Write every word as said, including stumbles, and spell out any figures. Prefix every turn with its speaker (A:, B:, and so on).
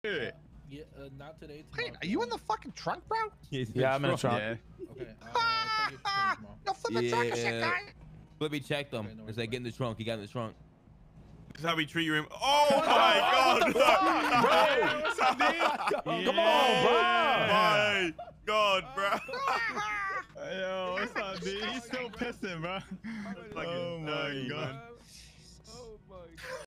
A: it?
B: Yeah, uh, not today.
C: Wait, are you in the fucking trunk, bro?
D: Yeah, I'm in the trunk.
A: Yeah.
B: Okay. Uh, take it tomorrow.
C: No, flip the trunk and shit,
E: Yeah.
C: guy.
E: Flippy checked him.
B: Okay, no
E: It's like, get in the trunk. He got in the trunk.
F: This is how we treat you. Oh my God!
D: Come on, bro.
F: My God, bro.
A: Yo, what's up, dude? He's still pissing, bro.
F: Fucking
A: Oh my
F: nutty,
A: God.
F: man.
E: Oh my God.